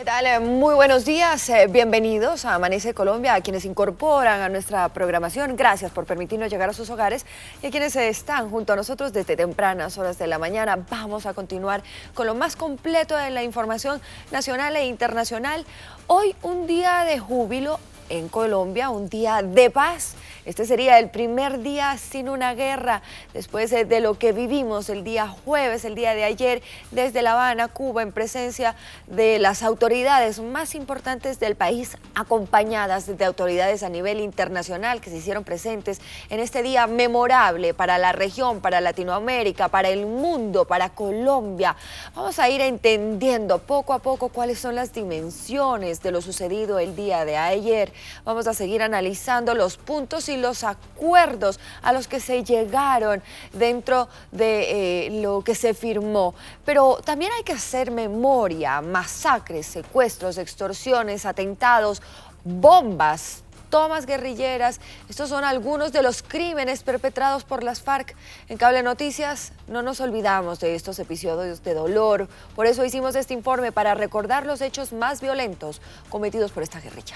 tal? Muy buenos días, bienvenidos a Amanece Colombia, a quienes incorporan a nuestra programación. Gracias por permitirnos llegar a sus hogares y a quienes están junto a nosotros desde tempranas horas de la mañana. Vamos a continuar con lo más completo de la información nacional e internacional. Hoy un día de júbilo en Colombia, un día de paz. Este sería el primer día sin una guerra después de lo que vivimos el día jueves, el día de ayer, desde La Habana, Cuba, en presencia de las autoridades más importantes del país, acompañadas de autoridades a nivel internacional que se hicieron presentes en este día memorable para la región, para Latinoamérica, para el mundo, para Colombia. Vamos a ir entendiendo poco a poco cuáles son las dimensiones de lo sucedido el día de ayer. Vamos a seguir analizando los puntos y los acuerdos a los que se llegaron dentro de lo que se firmó. Pero también hay que hacer memoria: masacres, secuestros, extorsiones, atentados, bombas, tomas guerrilleras. Estos son algunos de los crímenes perpetrados por las FARC. En Cable Noticias no nos olvidamos de estos episodios de dolor. Por eso hicimos este informe, para recordar los hechos más violentos cometidos por esta guerrilla.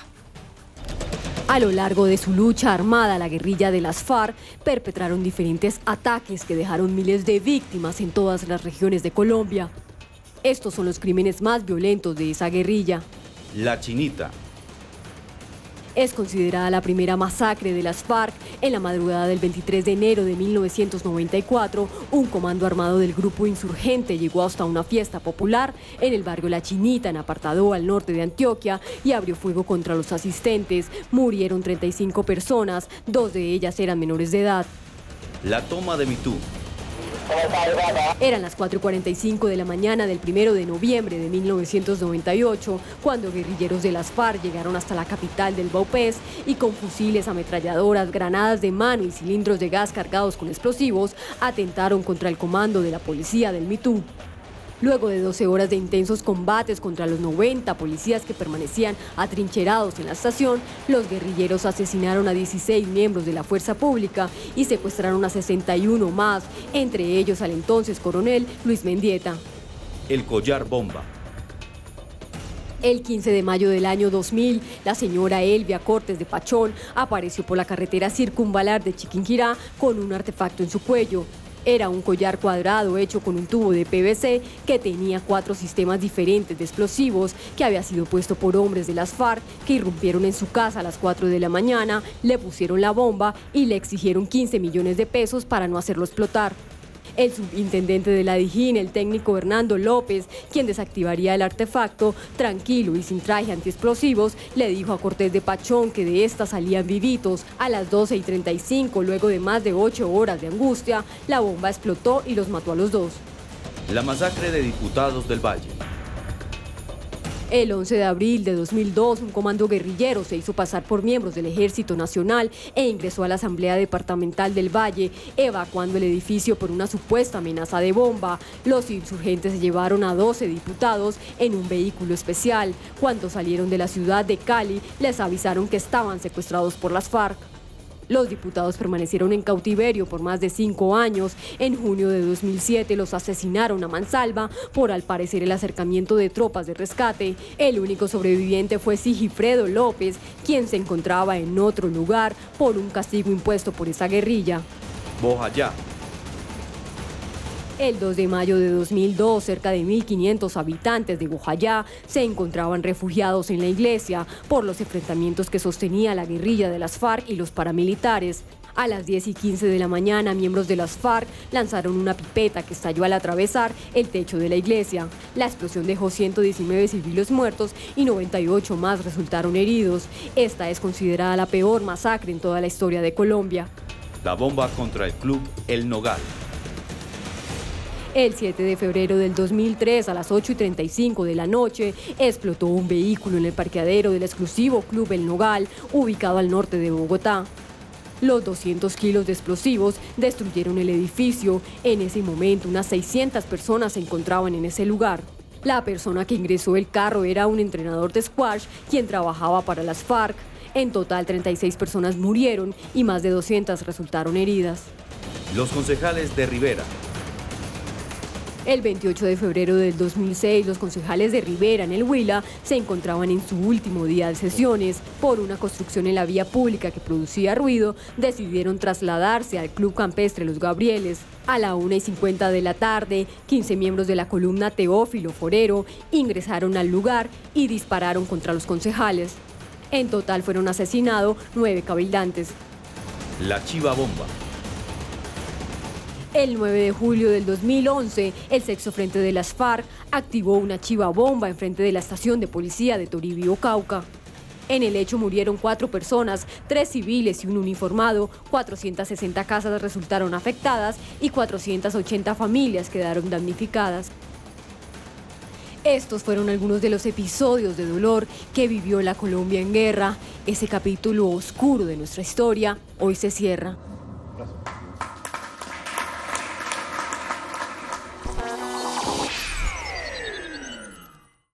A lo largo de su lucha armada, la guerrilla de las FARC perpetraron diferentes ataques que dejaron miles de víctimas en todas las regiones de Colombia. Estos son los crímenes más violentos de esa guerrilla. La Chinita. Es considerada la primera masacre de las FARC. En la madrugada del 23 de enero de 1994, un comando armado del grupo insurgente llegó hasta una fiesta popular en el barrio La Chinita, en Apartadó, al norte de Antioquia, y abrió fuego contra los asistentes. Murieron 35 personas, 2 de ellas eran menores de edad. La toma de Mitú. Eran las 4:45 de la mañana del 1 de noviembre de 1998, cuando guerrilleros de las FARC llegaron hasta la capital del Vaupés y con fusiles, ametralladoras, granadas de mano y cilindros de gas cargados con explosivos, atentaron contra el comando de la policía del Mitú. Luego de 12 horas de intensos combates contra los 90 policías que permanecían atrincherados en la estación, los guerrilleros asesinaron a 16 miembros de la fuerza pública y secuestraron a 61 más, entre ellos al entonces coronel Luis Mendieta. El collar bomba. El 15 de mayo del año 2000, la señora Elvia Cortes de Pachón apareció por la carretera circunvalar de Chiquinquirá con un artefacto en su cuello. Era un collar cuadrado hecho con un tubo de PVC que tenía 4 sistemas diferentes de explosivos, que había sido puesto por hombres de las FARC que irrumpieron en su casa a las 4 de la mañana, le pusieron la bomba y le exigieron 15 millones de pesos para no hacerlo explotar. El subintendente de la Dijín, el técnico Hernando López, quien desactivaría el artefacto, tranquilo y sin traje antiexplosivos, le dijo a Cortés de Pachón que de esta salían vivitos. A las 12:35, luego de más de 8 horas de angustia, la bomba explotó y los mató a los 2. La masacre de diputados del Valle. El 11 de abril de 2002, un comando guerrillero se hizo pasar por miembros del Ejército Nacional e ingresó a la Asamblea Departamental del Valle, evacuando el edificio por una supuesta amenaza de bomba. Los insurgentes se llevaron a 12 diputados en un vehículo especial. Cuando salieron de la ciudad de Cali, les avisaron que estaban secuestrados por las FARC. Los diputados permanecieron en cautiverio por más de 5 años. En junio de 2007 los asesinaron a mansalva por, al parecer, el acercamiento de tropas de rescate. El único sobreviviente fue Sigifredo López, quien se encontraba en otro lugar por un castigo impuesto por esa guerrilla. Bojayá. El 2 de mayo de 2002, cerca de 1.500 habitantes de Bojayá se encontraban refugiados en la iglesia por los enfrentamientos que sostenía la guerrilla de las FARC y los paramilitares. A las 10:15 de la mañana, miembros de las FARC lanzaron una pipeta que estalló al atravesar el techo de la iglesia. La explosión dejó 119 civiles muertos y 98 más resultaron heridos. Esta es considerada la peor masacre en toda la historia de Colombia. La bomba contra el club El Nogal. El 7 de febrero del 2003, a las 8:35 de la noche, explotó un vehículo en el parqueadero del exclusivo Club El Nogal, ubicado al norte de Bogotá. Los 200 kilos de explosivos destruyeron el edificio. En ese momento, unas 600 personas se encontraban en ese lugar. La persona que ingresó el carro era un entrenador de squash, quien trabajaba para las FARC. En total, 36 personas murieron y más de 200 resultaron heridas. Los concejales de Rivera. El 28 de febrero del 2006, los concejales de Rivera, en el Huila, se encontraban en su último día de sesiones. Por una construcción en la vía pública que producía ruido, decidieron trasladarse al Club Campestre Los Gabrieles. A la 1:50 de la tarde, 15 miembros de la columna Teófilo Forero ingresaron al lugar y dispararon contra los concejales. En total fueron asesinados 9 cabildantes. La Chiva Bomba. El 9 de julio del 2011, el Sexto Frente de las FARC activó una chiva bomba enfrente de la estación de policía de Toribio, Cauca. En el hecho murieron 4 personas, 3 civiles y un uniformado, 460 casas resultaron afectadas y 480 familias quedaron damnificadas. Estos fueron algunos de los episodios de dolor que vivió la Colombia en guerra. Ese capítulo oscuro de nuestra historia hoy se cierra.